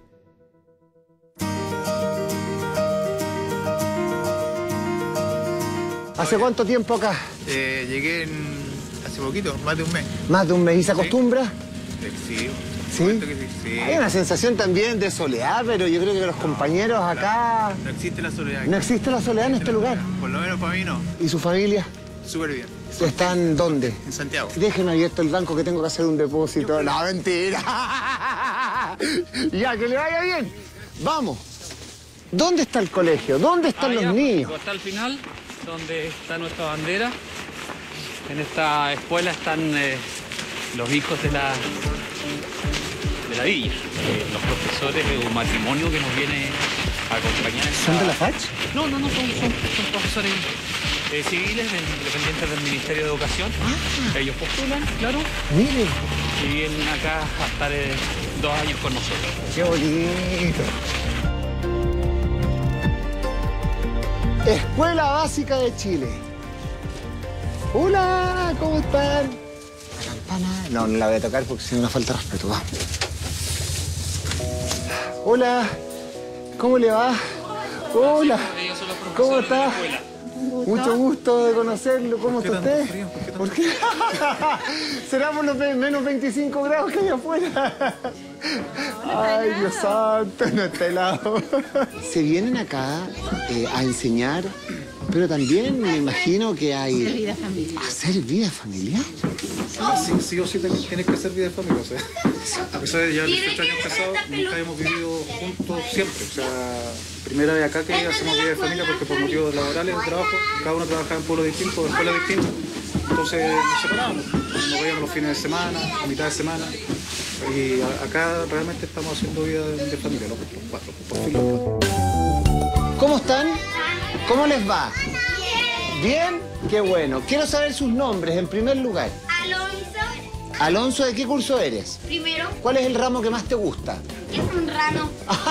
Speaker 3: ¿Hace cuánto tiempo acá?
Speaker 16: Eh, llegué en- hace poquito, más de un mes.
Speaker 3: Más de un mes. ¿Y se acostumbra?
Speaker 5: Sí.
Speaker 3: ¿Sí?
Speaker 5: Que sí, sí.
Speaker 3: Hay una sensación también de soledad, pero yo creo que los compañeros acá...
Speaker 5: No existe la soledad.
Speaker 3: No existe la soledad en este lugar.
Speaker 5: Por lo menos para mí no.
Speaker 3: ¿Y su familia?
Speaker 5: Súper bien.
Speaker 3: ¿Están dónde?
Speaker 5: En Santiago.
Speaker 3: Déjenme abierto el banco que tengo que hacer un depósito. No, mentira. Ya, que le vaya bien. Vamos. ¿Dónde está el colegio? ¿Dónde están
Speaker 14: Allá,
Speaker 3: los niños?
Speaker 14: Hasta el final, donde está nuestra bandera. En esta escuela están eh, los hijos de la, de la villa, eh, los profesores de un matrimonio que nos viene a acompañar. En
Speaker 3: ¿Son
Speaker 14: esta...
Speaker 3: de la F A C?
Speaker 14: No, no, no, son, son, son profesores eh, civiles, dependientes del Ministerio de Educación. Ah. Ellos postulan, claro.
Speaker 3: Miren.
Speaker 14: Y vienen acá a estar eh, dos años con nosotros.
Speaker 3: ¡Qué bonito! Escuela Básica de Chile. Hola, ¿cómo están? La campana. No, no la voy a tocar porque si no nos falta respeto. Vamos. Hola, ¿cómo le va? Hola, ¿cómo está? Mucho gusto de conocerlo. ¿Cómo está usted? ¿Por qué? ¿Será por los menos veinticinco grados que hay afuera? Ay, Dios santo, no está helado. Se vienen acá eh, a enseñar, pero también me imagino que hay...
Speaker 10: Hacer vida familiar.
Speaker 3: ¿Hacer vida familiar?
Speaker 5: Sí, sí o sí tienes que hacer vida de familia. O sea, a pesar de ya dieciocho años casados, nunca hemos vivido juntos siempre. O sea, primera vez acá que hacemos vida de familia porque por motivos laborales, de trabajo, cada uno trabajaba en pueblos distintos, en escuelas distintas. Entonces nos separábamos, nos veíamos los fines de semana, a mitad de semana. Y a, acá realmente estamos haciendo vida de, de familia, los cuatro, por fin los cuatro.
Speaker 3: ¿Cómo están? ¿Cómo les va? ¿Bien? Qué bueno. Quiero saber sus nombres en primer lugar.
Speaker 16: Alonso.
Speaker 3: Alonso, ¿de qué curso eres?
Speaker 16: Primero.
Speaker 3: ¿Cuál es el ramo que más te gusta?
Speaker 16: Es un rano.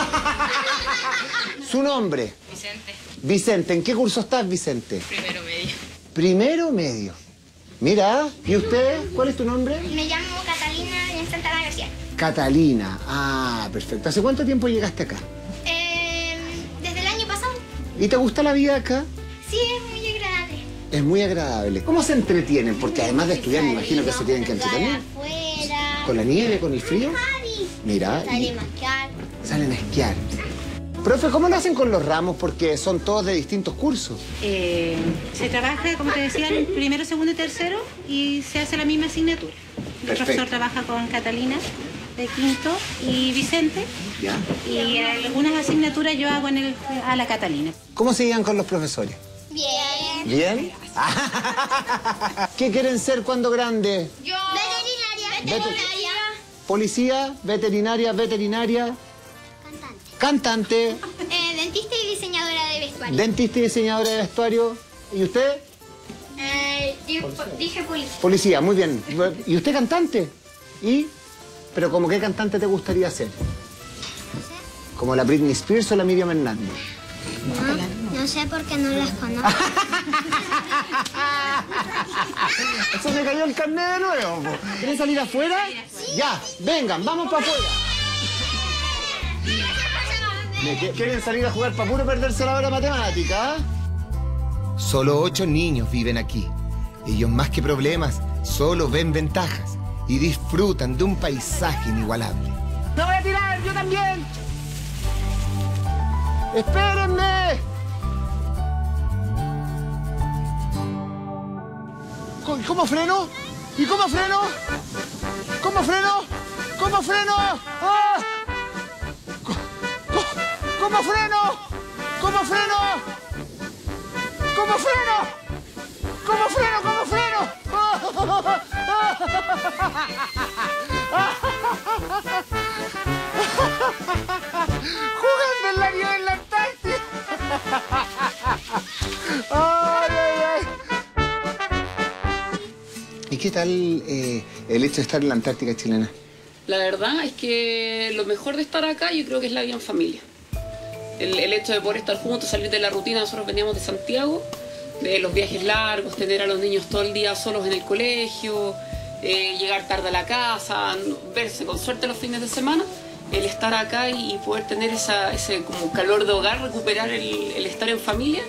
Speaker 3: ¿Su nombre?
Speaker 6: Vicente.
Speaker 3: Vicente, ¿en qué curso estás, Vicente?
Speaker 6: Primero medio.
Speaker 3: Primero medio. Mira, ¿y usted? ¿Cuál es tu nombre?
Speaker 16: Me llamo Catalina y en Santana García.
Speaker 3: Catalina. Ah, perfecto. ¿Hace cuánto tiempo llegaste acá?
Speaker 16: Eh, desde el año pasado.
Speaker 3: ¿Y te gusta la vida acá?
Speaker 16: Sí, es muy agradable.
Speaker 3: Es muy agradable. ¿Cómo se entretienen? Porque además de estudiar, me imagino que se tienen que entretener.
Speaker 16: Afuera.
Speaker 3: ¿Con la nieve, con el frío? Mira.
Speaker 16: Salimos a esquiar.
Speaker 3: Salen a esquiar. Profe, ¿cómo lo hacen con los ramos? Porque son todos de distintos cursos.
Speaker 17: Eh, se trabaja, como te decía, en primero, segundo y tercero y se hace la misma asignatura. El
Speaker 3: Perfecto.
Speaker 17: profesor trabaja con Catalina de quinto y Vicente.
Speaker 3: Ya.
Speaker 17: Y algunas asignaturas yo hago en el, a la Catalina.
Speaker 3: ¿Cómo se llevan con los profesores?
Speaker 16: Bien.
Speaker 3: ¿Bien? ¿Qué quieren ser cuando grandes?
Speaker 16: Yo. Veterinaria. Veterinaria.
Speaker 3: Policía, veterinaria, veterinaria. Cantante.
Speaker 16: Eh, dentista y diseñadora de vestuario.
Speaker 3: Dentista y diseñadora de vestuario. ¿Y usted?
Speaker 16: Eh, yo dije policía.
Speaker 3: Policía, muy bien. ¿Y usted cantante? ¿Y? ¿Pero como qué cantante te gustaría ser? ¿Como la Britney Spears o la Miriam Hernández?
Speaker 16: No, no sé por qué no las conozco.
Speaker 3: Eso me cayó el carnet de nuevo. Po. ¿Quieren salir afuera? Sí. Ya, vengan, vamos para afuera. ¿Quieren salir a jugar para puro perderse la hora matemática? Solo ocho niños viven aquí. Ellos más que problemas, solo ven ventajas y disfrutan de un paisaje inigualable. ¡Me voy a tirar! ¡Yo también! ¡Espérenme! ¿Cómo freno? ¿Y cómo freno? ¿Cómo freno? ¿Cómo freno? ¡Ah! ¿Cómo freno? ¿Cómo freno? ¿Cómo freno? ¿Cómo freno? ¿Cómo freno? Jugando en la nieve en la Antártida. Ay, ay, ay. ¿Y qué tal eh, el hecho de estar en la Antártica chilena?
Speaker 18: La verdad es que lo mejor de estar acá yo creo que es la vida en familia. El, el hecho de poder estar juntos, salir de la rutina. Nosotros veníamos de Santiago, de los viajes largos, tener a los niños todo el día solos en el colegio, eh, llegar tarde a la casa, verse con suerte los fines de semana. El estar acá y poder tener esa, ese como calor de hogar, recuperar el, el estar en familia,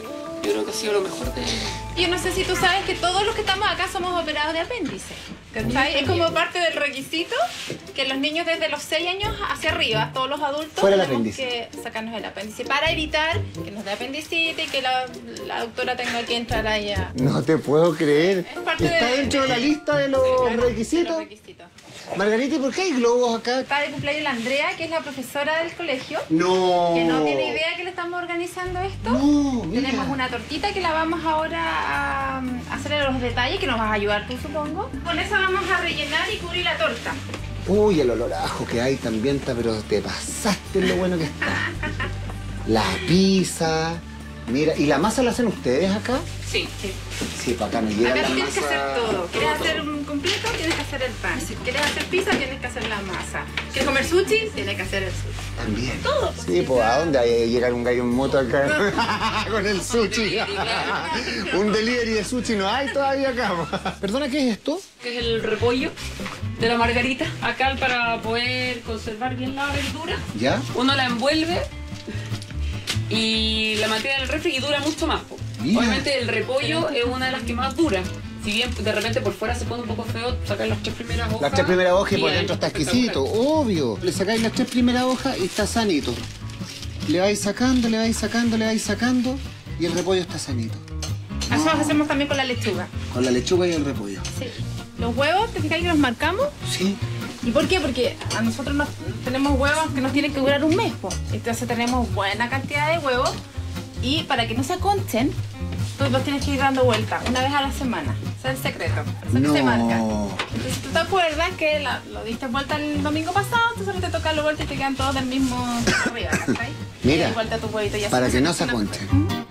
Speaker 18: Yo creo que ha sido lo mejor de...
Speaker 11: Yo no sé si tú sabes que todos los que estamos acá somos operados de apéndice. ¿Cachai? Es como parte del requisito que los niños desde los seis años hacia arriba, todos los adultos,
Speaker 3: Fuera el
Speaker 11: tenemos
Speaker 3: apéndice.
Speaker 11: que sacarnos el apéndice para evitar que nos dé apendicitis y que la, la doctora tenga que entrar ahí a...
Speaker 3: No te puedo creer.
Speaker 11: Es parte
Speaker 3: ¿Está
Speaker 11: de-
Speaker 3: dentro de la lista de los requisitos?
Speaker 11: de los requisitos.
Speaker 3: Margarita, ¿y por qué hay globos acá?
Speaker 11: Está de cumpleaños la Andrea, que es la profesora del colegio.
Speaker 3: No.
Speaker 11: Que no tiene idea que le estamos organizando esto.
Speaker 3: No, mira.
Speaker 11: Tenemos una tortita que la vamos ahora a, a hacerle los detalles, que nos vas a ayudar tú, supongo. Con esa vamos a rellenar y cubrir la torta.
Speaker 3: Uy, el olor a ajo que hay también está, pero te pasaste en lo bueno que está. La pizza. Mira, ¿y la masa la hacen ustedes acá?
Speaker 11: Sí, sí.
Speaker 3: Sí, para acá no llega
Speaker 11: Acá
Speaker 3: la
Speaker 11: tú tienes que
Speaker 3: masa.
Speaker 11: hacer todo. ¿Quieres hacer un completo? Tienes que hacer el pan. Si quieres hacer pizza, tienes que hacer la masa. ¿Quieres comer sushi? Tienes que hacer el sushi.
Speaker 3: También.
Speaker 11: Todo.
Speaker 3: Sí, pues ¿a dónde hay que llegar un gallo en moto acá? Con el sushi. Un delivery de sushi no hay todavía acá. Perdona, ¿qué es esto?
Speaker 18: Que es el repollo de la margarita. Acá para poder conservar bien la verdura,
Speaker 3: ¿Ya?
Speaker 18: uno la envuelve y la mantiene en el refri y dura mucho más. po.
Speaker 3: Mira.
Speaker 18: Obviamente el repollo es una de las que más dura. Si bien de repente por fuera se pone un poco feo, sacar las tres primeras hojas.
Speaker 3: Las tres primeras hojas y por
Speaker 18: ahí
Speaker 3: dentro está exquisito, obvio. Le sacáis las tres primeras hojas y está sanito. Le vais sacando, le vais sacando, le vais sacando y el repollo está sanito.
Speaker 11: Eso lo hacemos también con la lechuga.
Speaker 3: Con la lechuga y el repollo.
Speaker 11: Sí. Los huevos, ¿te fijas que los marcamos?
Speaker 3: Sí.
Speaker 11: ¿Y por qué? Porque a nosotros nos, tenemos huevos que nos tienen que durar un mes, po. Entonces tenemos buena cantidad de huevos y para que no se aconchen, tú los tienes que ir dando vuelta una vez a la semana. Ese es el secreto. Eso es que se marca. Entonces tú te acuerdas que la- lo diste vuelta el domingo pasado, entonces ahora te toca la vuelta y te quedan todos del mismo arriba, ¿cachai?
Speaker 3: Mira,
Speaker 11: Y vuelta tu huevito y así
Speaker 3: para que no se
Speaker 11: cocina.
Speaker 3: aconchen.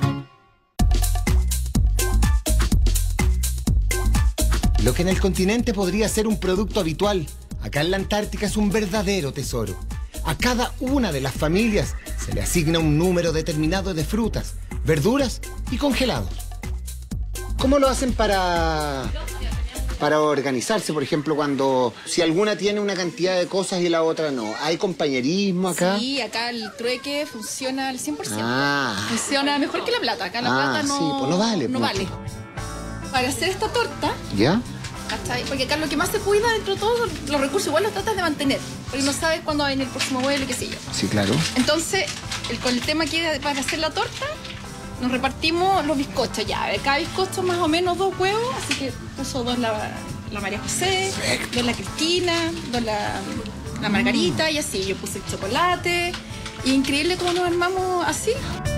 Speaker 3: Lo que en el continente podría ser un producto habitual, acá en la Antártica es un verdadero tesoro. A cada una de las familias se le asigna un número determinado de frutas, verduras y congelados. ¿Cómo lo hacen para, para organizarse? Por ejemplo, cuando si alguna tiene una cantidad de cosas y la otra no. ¿Hay compañerismo acá?
Speaker 19: Sí, acá el trueque funciona al cien por ciento.
Speaker 3: Ah.
Speaker 19: Funciona mejor que la plata. Acá la
Speaker 3: Ah,
Speaker 19: plata no,
Speaker 3: sí, pues no vale,
Speaker 19: no
Speaker 3: pues.
Speaker 19: vale. Para hacer esta torta,
Speaker 3: ¿Ya?
Speaker 19: ¿cachai? Porque acá lo que más se cuida dentro de todos los recursos, igual los tratas de mantener. Porque no sabes cuándo va a venir el próximo vuelo y qué sé yo.
Speaker 3: Sí, claro.
Speaker 19: Entonces, el, con el tema que para hacer la torta, nos repartimos los bizcochos ya. De cada bizcocho más o menos dos huevos, así que puso dos la, la María José, dos la Cristina, dos la, la Margarita y así. Yo puse el chocolate. Y increíble cómo nos armamos así.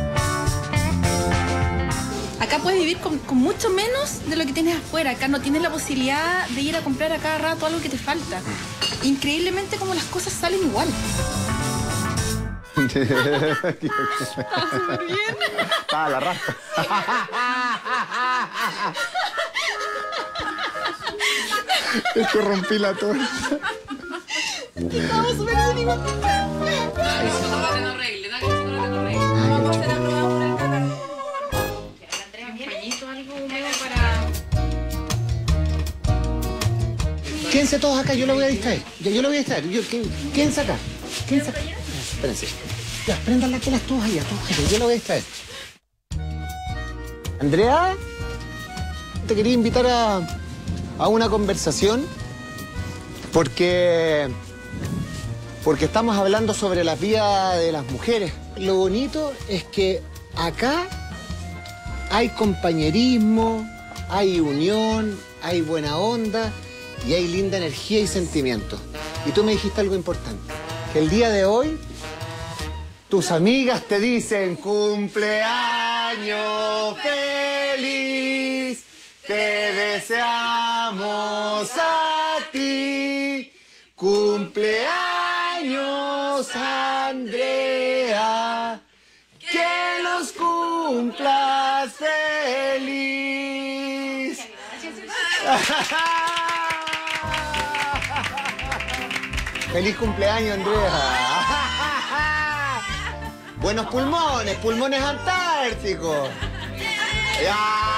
Speaker 19: Acá puedes vivir con, con mucho menos de lo que tienes afuera. Acá no tienes la posibilidad de ir a comprar a cada rato algo que te falta. Increíblemente como las cosas salen igual.
Speaker 3: Está súper bien. Está la raja. Es que rompí la torta.
Speaker 19: Estamos súper bien igual.
Speaker 3: Quédense todos acá, yo lo voy a distraer. Yo, yo lo voy a distraer. Yo, ¿qué- quédense acá. Quédense acá. Espérense. Ya, prendan las telas todas allá, todos allá. Yo lo voy a distraer. Andrea, te quería invitar a, a una conversación porque, porque estamos hablando sobre la vida de las mujeres. Lo bonito es que acá hay compañerismo, hay unión, hay buena onda y hay linda energía y sentimiento. Y tú me dijiste algo importante, que el día de hoy tus amigas te dicen cumpleaños feliz, te deseamos a ti, cumpleaños Andrea, que los cumplas feliz. Feliz cumpleaños, Andrea. Buenos pulmones, pulmones antárticos. Ya.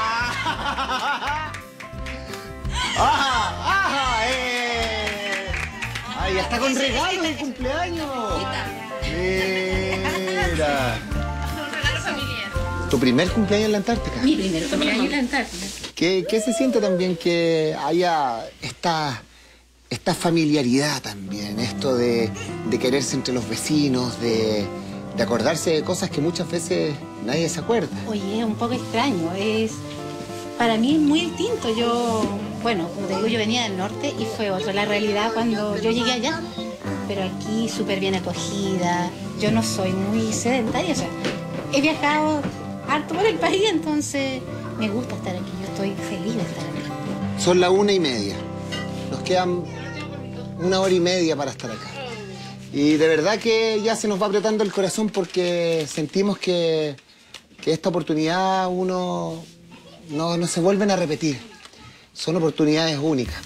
Speaker 3: ¡Ajá! ¡Ajá! ¡Eh! ¡Ay, ya está con regalo de cumpleaños! Mira.
Speaker 11: Un regalo familiar.
Speaker 3: ¿Tu primer cumpleaños en la Antártica?
Speaker 17: Mi primer cumpleaños en la Antártica.
Speaker 3: ¿Qué, qué se siente también que haya esta, esta familiaridad también? Esto de, de quererse entre los vecinos, de, de acordarse de cosas que muchas veces nadie se acuerda.
Speaker 17: Oye, es un poco extraño. Es, para mí es muy distinto. Yo, bueno, como te digo, yo venía del norte y fue otra la realidad cuando yo llegué allá. Pero aquí súper bien acogida. Yo no soy muy sedentaria, o sea, he viajado harto por el país, entonces me gusta estar aquí. Yo estoy feliz de estar aquí.
Speaker 3: Son las una y media. Nos quedan una hora y media para estar acá. Y de verdad que ya se nos va apretando el corazón porque sentimos que, que esta oportunidad uno no, no se vuelven a repetir. Son oportunidades únicas.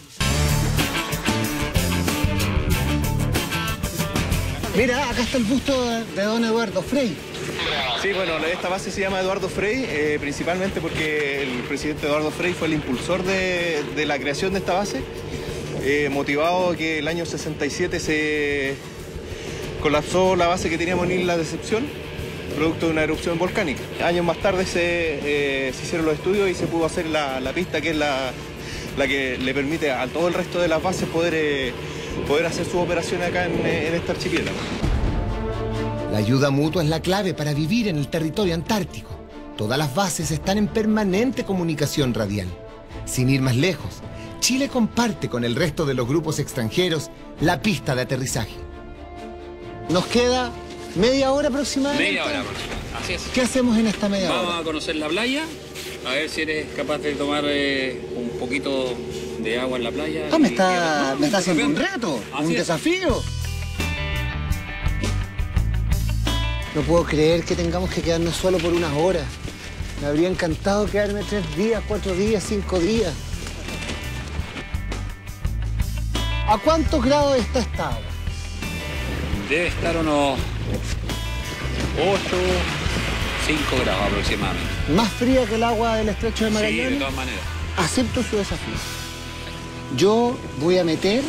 Speaker 3: Mira, acá está el busto de don Eduardo Frei.
Speaker 20: Sí, bueno, esta base se llama Eduardo Frei, eh, principalmente porque el presidente Eduardo Frei fue el impulsor de, de la creación de esta base, eh, motivado que el año sesenta y siete se colapsó la base que teníamos en Isla Decepción, producto de una erupción volcánica. Años más tarde se, eh, se hicieron los estudios y se pudo hacer la, la pista, que es la, la que le permite a todo el resto de las bases poder, eh, poder hacer sus operaciones acá en, en este archipiélago.
Speaker 4: La ayuda mutua es la clave para vivir en el territorio antártico. Todas las bases están en permanente comunicación radial. Sin ir más lejos, Chile comparte con el resto de los grupos extranjeros la pista de aterrizaje.
Speaker 3: Nos queda media hora aproximadamente.
Speaker 14: Media hora aproximadamente, así es.
Speaker 3: ¿Qué hacemos en esta media
Speaker 14: Vamos
Speaker 3: hora?
Speaker 14: Vamos a conocer la playa, a ver si eres capaz de tomar eh, un poquito de agua en la playa.
Speaker 3: Ah, me
Speaker 14: y-
Speaker 3: está,
Speaker 14: y-
Speaker 3: me está haciendo un reto,
Speaker 14: Así
Speaker 3: un
Speaker 14: es.
Speaker 3: desafío. No puedo creer que tengamos que quedarnos solo por unas horas. Me habría encantado quedarme tres días, cuatro días, cinco días. ¿A cuántos grados está esta agua?
Speaker 14: Debe estar unos ocho, cinco grados aproximadamente.
Speaker 3: Más fría que el agua del estrecho de
Speaker 14: Sí,
Speaker 3: Magallanes.
Speaker 14: de todas maneras.
Speaker 3: Acepto su desafío. Yo voy a meter...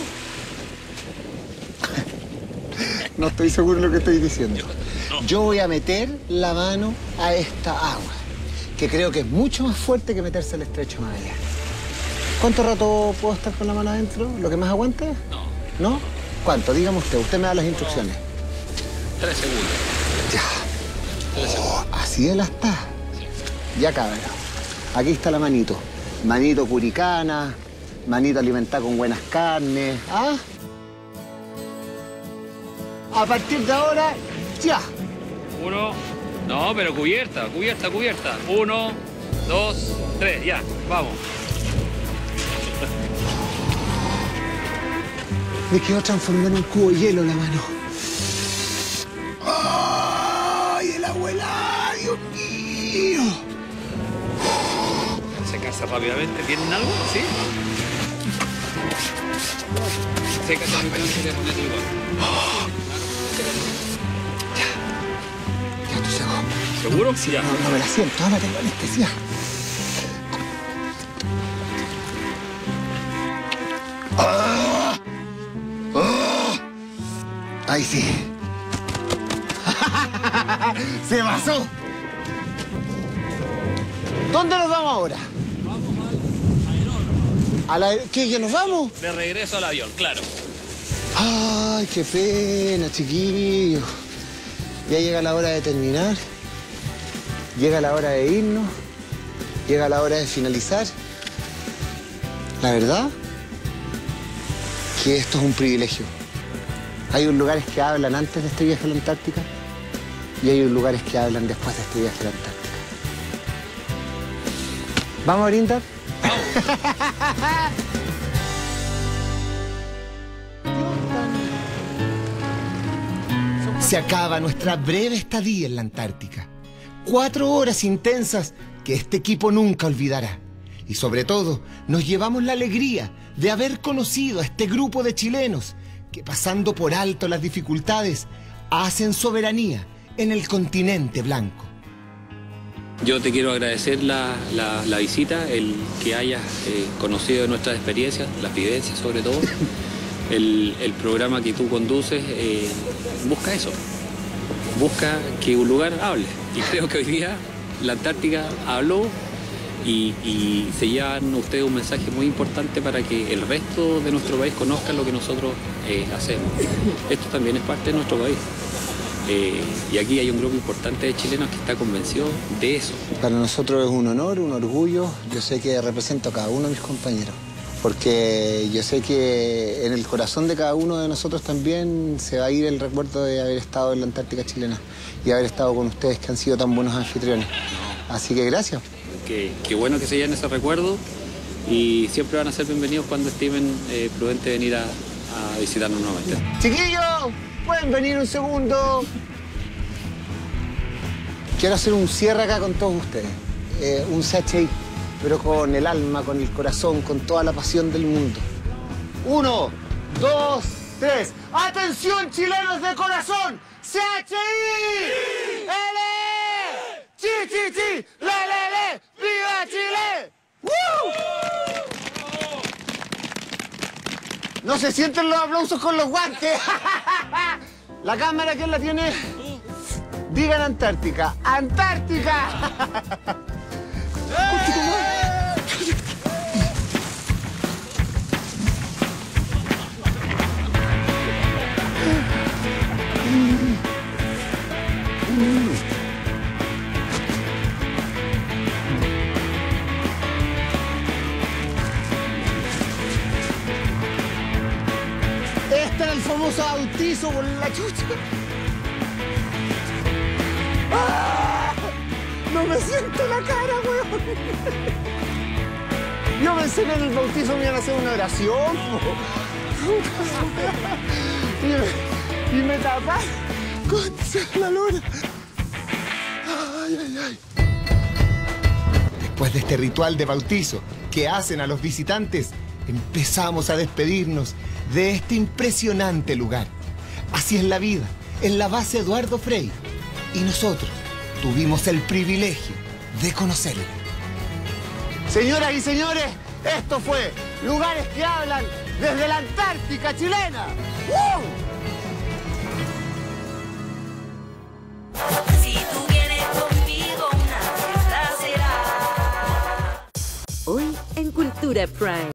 Speaker 3: No estoy seguro de lo que estoy diciendo. Yo voy a meter la mano a esta agua, que creo que es mucho más fuerte que meterse al estrecho de Magallanes. ¿Cuánto rato puedo estar con la mano adentro? ¿Lo que más aguante?
Speaker 14: No.
Speaker 3: ¿No? ¿Cuánto? Dígame usted. Usted me da las instrucciones.
Speaker 14: Tres segundos.
Speaker 3: Ya.
Speaker 14: Tres segundos.
Speaker 3: Oh, así él está. Ya cabrón. Aquí está la manito. Manito curicana, manito alimentada con buenas carnes. ¿Ah? A partir de ahora, ya.
Speaker 14: Uno. No, pero cubierta, cubierta, cubierta. Uno, dos, tres, ya, vamos.
Speaker 3: Me quedo transformado en un cubo de hielo la mano. ¡Ay, el abuela! ¡Dios mío!
Speaker 14: Secarse rápidamente. ¿Tienen algo? ¿Sí? Sécate rápidamente y te pones igual.
Speaker 3: Ya estoy seco.
Speaker 14: ¿Seguro?
Speaker 3: Sí,
Speaker 14: Ya.
Speaker 3: no, no me la siento, ahora tengo anestesia. ¡Ah! ¡Ah! Ahí sí. ¡Se pasó! ¿Dónde nos vamos ahora? ¿A la... ¿Qué? ¿Ya nos vamos?
Speaker 14: De regreso al avión, claro.
Speaker 3: Ay, qué pena, chiquillos. Ya llega la hora de terminar. Llega la hora de irnos. Llega la hora de finalizar. La verdad que esto es un privilegio. Hay unos lugares que hablan antes de este viaje a la Antártica y hay unos lugares que hablan después de este viaje a la Antártica. ¿Vamos a brindar?
Speaker 4: Se acaba nuestra breve estadía en la Antártica. Cuatro horas intensas que este equipo nunca olvidará. Y sobre todo, nos llevamos la alegría de haber conocido a este grupo de chilenos que, pasando por alto las dificultades, hacen soberanía en el continente blanco.
Speaker 14: Yo te quiero agradecer la, la, la visita, el que hayas eh, conocido nuestras experiencias, las vivencias sobre todo. El, el programa que tú conduces eh, busca eso, busca que un lugar hable. Y creo que hoy día la Antártica habló y, y se llevan ustedes un mensaje muy importante para que el resto de nuestro país conozca lo que nosotros eh, hacemos. Esto también es parte de nuestro país. Eh, y aquí hay un grupo importante de chilenos que está convencido de eso.
Speaker 3: Para nosotros es un honor, un orgullo. Yo sé que represento a cada uno de mis compañeros, porque yo sé que en el corazón de cada uno de nosotros también se va a ir el recuerdo de haber estado en la Antártica chilena y haber estado con ustedes que han sido tan buenos anfitriones. Así que gracias.
Speaker 14: Qué, qué bueno que se lleven ese recuerdo y siempre van a ser bienvenidos cuando estimen eh, prudente venir a, a visitarnos nuevamente.
Speaker 3: Chiquillos, ¿pueden venir un segundo? Quiero hacer un cierre acá con todos ustedes. Eh, un C H I, pero con el alma, con el corazón, con toda la pasión del mundo. Uno, dos, tres. ¡Atención, chilenos de corazón! ¡C H I! ¡Ele! ¡Chi, chi, chi! ¡Le, le, le! ¡Viva Chile! ¡Woo! No se sienten los aplausos con los guantes. La cámara, ¿quién la tiene? Digan Antártica. ¡Antártica! Este era el famoso bautizo por la chucha. ¡Ah! No me siento la cara, weón. Yo pensé que en el bautizo me iban a hacer una oración, po. Y me, y me tapas. Concha la luna. Ay, ay, ay.
Speaker 4: Después de este ritual de bautizo que hacen a los visitantes, empezamos a despedirnos de este impresionante lugar. Así es la vida, en la base Eduardo Frei. Y nosotros tuvimos el privilegio de conocerla.
Speaker 3: Señoras y señores, esto fue Lugares que Hablan desde la Antártica chilena. ¡Woo!
Speaker 21: Si tú vienes conmigo, una fiesta será.
Speaker 22: Hoy en Cultura Prime.